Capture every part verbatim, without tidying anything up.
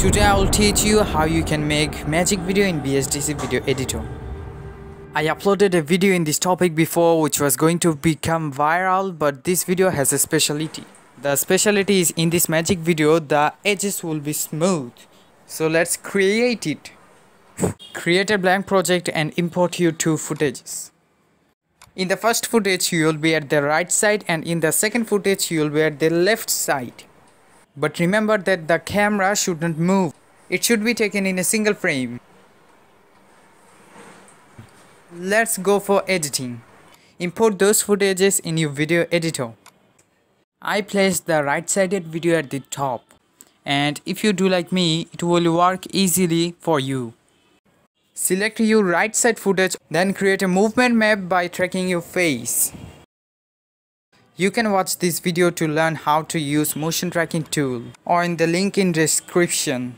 Today I will teach you how you can make magic video in B S D C Video Editor. I uploaded a video in this topic before which was going to become viral, but this video has a specialty. The specialty is in this magic video the edges will be smooth. So let's create it. Create a blank project and import your two footages. In the first footage you will be at the right side and in the second footage you will be at the left side. But remember that the camera shouldn't move. It should be taken in a single frame. Let's go for editing. Import those footages in your video editor. I placed the right-sided video at the top. And if you do like me, it will work easily for you. Select your right side footage, then create a movement map by tracking your face. You can watch this video to learn how to use motion tracking tool or in the link in description.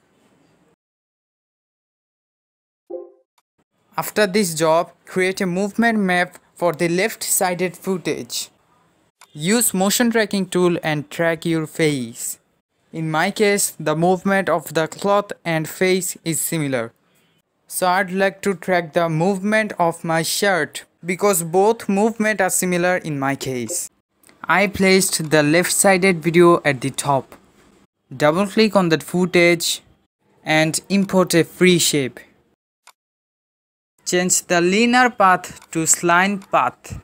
After this job, create a movement map for the left-sided footage. Use motion tracking tool and track your face. In my case, the movement of the cloth and face is similar. So I'd like to track the movement of my shirt because both movements are similar in my case. I placed the left-sided video at the top. Double click on that footage and import a free shape. Change the linear path to spline path.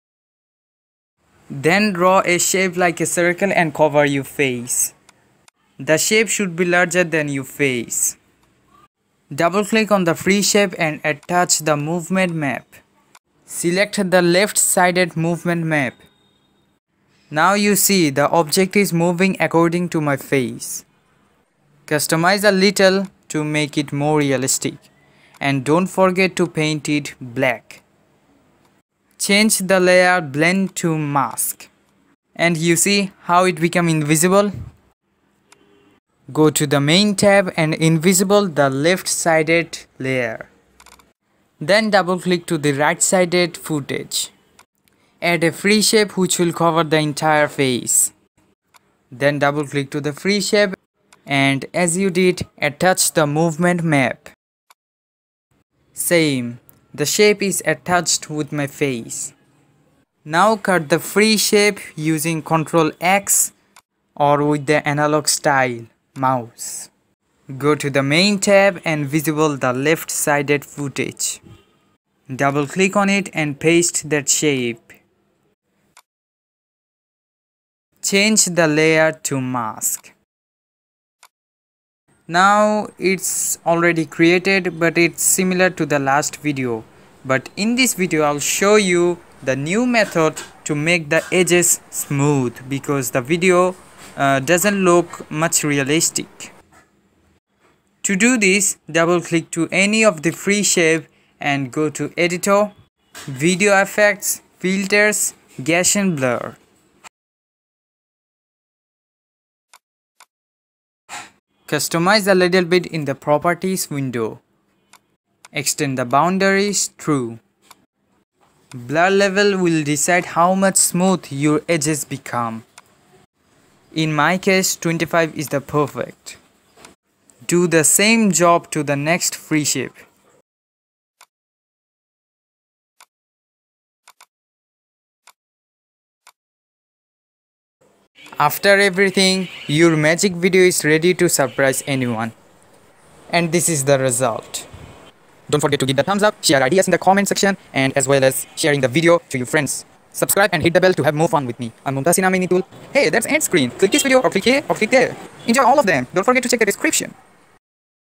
Then draw a shape like a circle and cover your face. The shape should be larger than your face. Double click on the free shape and attach the movement map. Select the left-sided movement map. Now you see the object is moving according to my face. Customize a little to make it more realistic. And don't forget to paint it black. Change the layer blend to mask. And you see how it become invisible? Go to the main tab and invisible the left-sided layer. Then double click to the right-sided footage. Add a free shape which will cover the entire face. Then double click to the free shape and as you did, attach the movement map. Same, the shape is attached with my face. Now cut the free shape using control X or with the analog style mouse. Go to the main tab and visible the left-sided footage. Double click on it and paste that shape. Change the layer to mask. Now it's already created but it's similar to the last video. But in this video I'll show you the new method to make the edges smooth because the video uh, doesn't look much realistic. To do this, double click to any of the free shape and go to editor, video effects, filters, Gaussian blur. Customize a little bit in the properties window. Extend the boundaries true. Blur level will decide how much smooth your edges become. In my case, twenty-five is the perfect. Do the same job to the next free shape. After everything, your magic video is ready to surprise anyone. And this is the result. Don't forget to give the thumbs up, share ideas in the comment section, and as well as sharing the video to your friends. Subscribe and hit the bell to have more fun with me. I'm Mumtaz Inam Nitul. Hey, that's end screen. Click this video or click here or click there. Enjoy all of them. Don't forget to check the description.